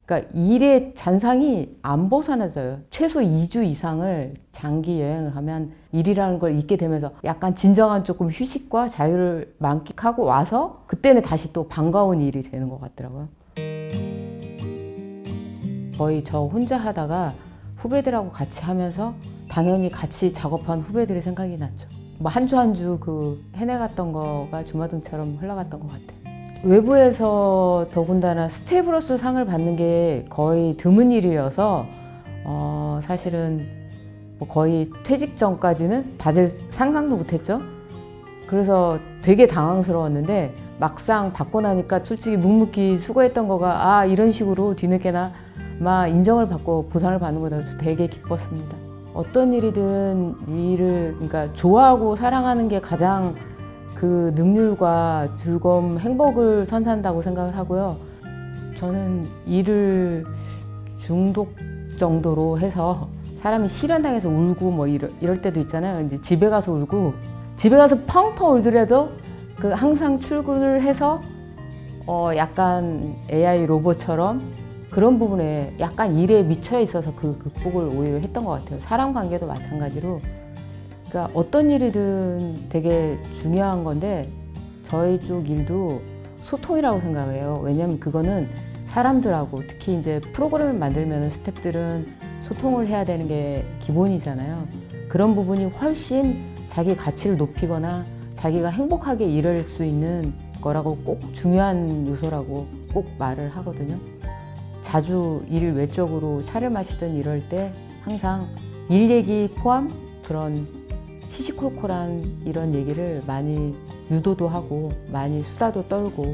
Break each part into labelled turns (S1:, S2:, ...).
S1: 그러니까 일의 잔상이 안 벗어나져요. 최소 2주 이상을 장기 여행을 하면 일이라는 걸 잊게 되면서 약간 진정한 조금 휴식과 자유를 만끽하고 와서 그때는 다시 또 반가운 일이 되는 것 같더라고요. 거의 저 혼자 하다가 후배들하고 같이 하면서 당연히 같이 작업한 후배들의 생각이 났죠. 뭐 한 주 한 주 그 해내갔던 거가 주마등처럼 흘러갔던 것 같아요. 외부에서 더군다나 스태프로서 상을 받는 게 거의 드문 일이어서 사실은 뭐 거의 퇴직 전까지는 받을 상상도 못했죠. 그래서 되게 당황스러웠는데 막상 받고 나니까 솔직히 묵묵히 수고했던 거가 이런 식으로 뒤늦게나 막 인정을 받고 보상을 받는 거다 되게 기뻤습니다. 어떤 일이든 일을 그러니까 좋아하고 사랑하는 게 가장 그 능률과 즐거움, 행복을 선사한다고 생각을 하고요. 저는 일을 중독 정도로 해서 사람이 실현당해서 울고 뭐 이럴 때도 있잖아요. 이제 집에 가서 울고 집에 가서 펑펑 울더라도 그 항상 출근을 해서 약간 AI 로봇처럼 그런 부분에 약간 일에 미쳐 있어서 그 극복을 오히려 했던 것 같아요. 사람 관계도 마찬가지로. 그러니까 어떤 일이든 되게 중요한 건데 저희 쪽 일도 소통이라고 생각해요. 왜냐면 그거는 사람들하고 특히 이제 프로그램을 만들면 스태프들은 소통을 해야 되는 게 기본이잖아요. 그런 부분이 훨씬 자기 가치를 높이거나 자기가 행복하게 일할 수 있는 거라고 꼭 중요한 요소라고 꼭 말을 하거든요. 자주 일 외적으로 차를 마시든 이럴 때 항상 일 얘기 포함 그런 시시콜콜한 이런 얘기를 많이 유도도 하고 많이 수다도 떨고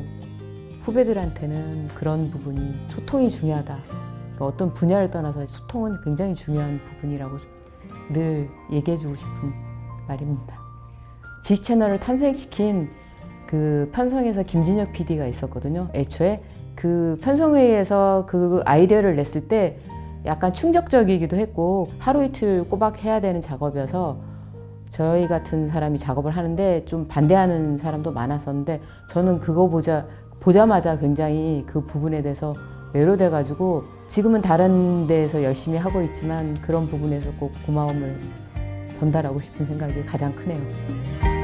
S1: 후배들한테는 그런 부분이 소통이 중요하다. 그러니까 어떤 분야를 떠나서 소통은 굉장히 중요한 부분이라고 늘 얘기해주고 싶은 말입니다. 지식 채널을 탄생시킨 그 편성에서 김진혁 PD가 있었거든요. 애초에 그 편성회의에서 그 아이디어를 냈을 때 약간 충격적이기도 했고 하루 이틀 꼬박 해야 되는 작업이어서 저희 같은 사람이 작업을 하는데 좀 반대하는 사람도 많았었는데 저는 그거 보자마자 굉장히 그 부분에 대해서 매료돼가지고 지금은 다른 데에서 열심히 하고 있지만 그런 부분에서 꼭 고마움을 전달하고 싶은 생각이 가장 크네요.